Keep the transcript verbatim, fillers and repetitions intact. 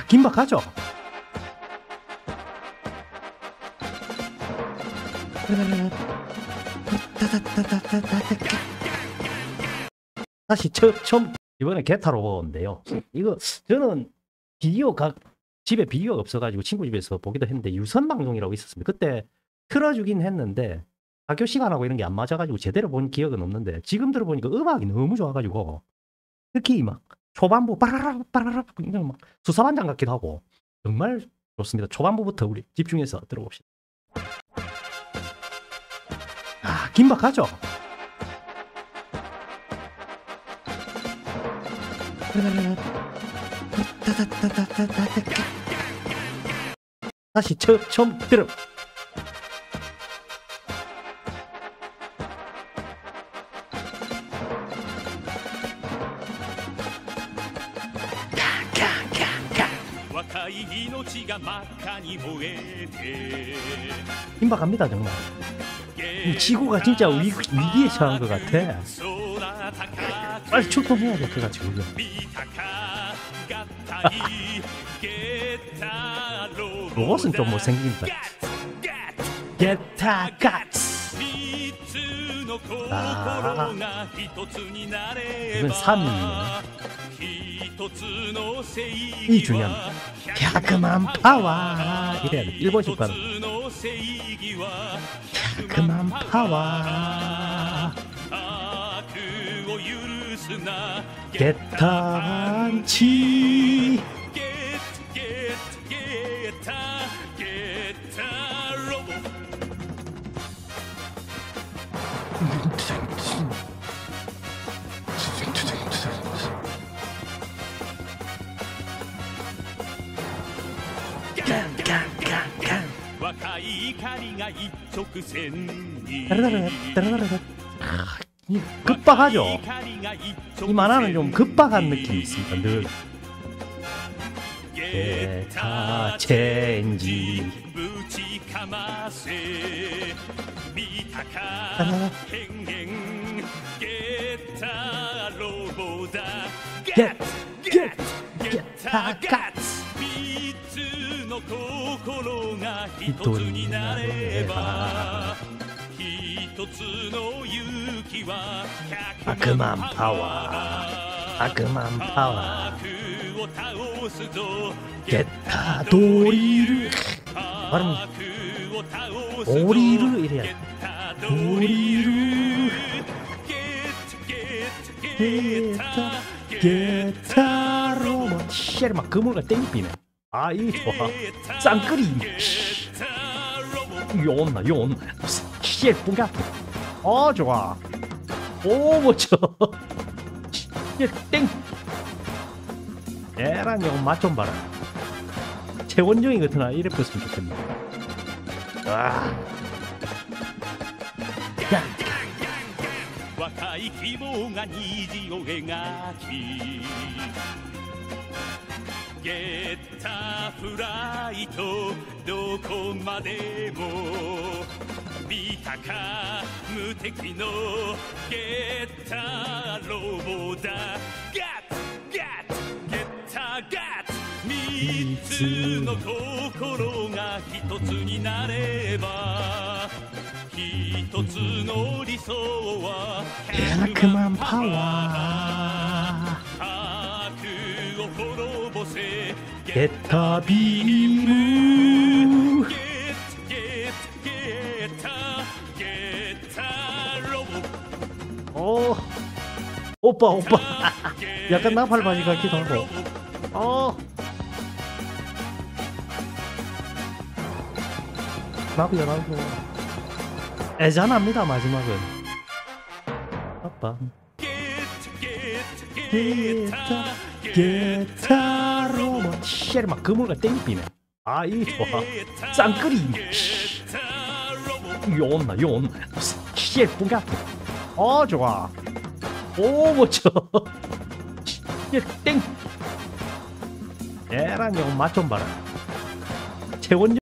긴박하죠? 다시 처, 처음 이번에 게타로 보는데요. 이거 저는 비디오가 집에 비디오가 없어가지고 친구 집에서 보기도 했는데 유선 방송이라고 있었습니다. 그때 틀어주긴 했는데 학교 시간하고 이런 게 안 맞아가지고 제대로 본 기억은 없는데 지금 들어보니까 음악이 너무 좋아가지고 특히 막 초반부 빠라라 빠라라 그냥 막 수사반장 같기도 하고 정말 좋습니다. 초반부부터 우리 집중해서 들어봅시다. 아, 긴박하죠? 다시 처, 처음 들어. 긴박합니다 정말. 지구가 진짜 위, 위기에 처한 것 같아. 빨리 출동해야 될 것 같지 그죠? 로봇은 좀 못생긴다. 게타 갓스. 아, 이건 삼 위네. 이 중요한 야그만 파워 이래야 돼. 일본식 발음. 야그만 파워 게타치 급박하죠? 이 만화는 좀 급박한 느낌이 있습니다. 늘 게타 체인지 겟! 겟! 게타 갓스一人になれば悪魔パワー悪魔パワーゲッタードリルドリル이래야ドリルゲッタゲッタロボシェル막 그물과 땡기네. 아, 이 좋아. 짱끄리. 요온나, 요온나. 씨, 뿡가. 어, 좋아. 오, 멋져. 씨, 땡. 에란, 이거 맛 좀 봐라. 최원정이 같은 아이 이래 뺐으면 좋겠네. 아. 야. 若い希望が虹を描きゲッタフライトどこまでも見たか無敵のゲッタロボだガッツガッツゲッタガッツ三つの心が一つになれば一つの理想は百万パワー悪を滅ぼせゲッタビームゲッゲッゲッタゲッタロボ오 오빠 오빠 약간 나팔 바지 같기도 하고 어 나도야 나도 애잔합니다 마지막은 아빠 게타 게타 로봇 쉐르 막 그물과 땡기네. 아 이 좋아 짱끄리 요온나 요온나 쉐르 뿡가 어 좋아 오 멋져 쉐르 땡 에란 이거 맛 좀 봐라 최원정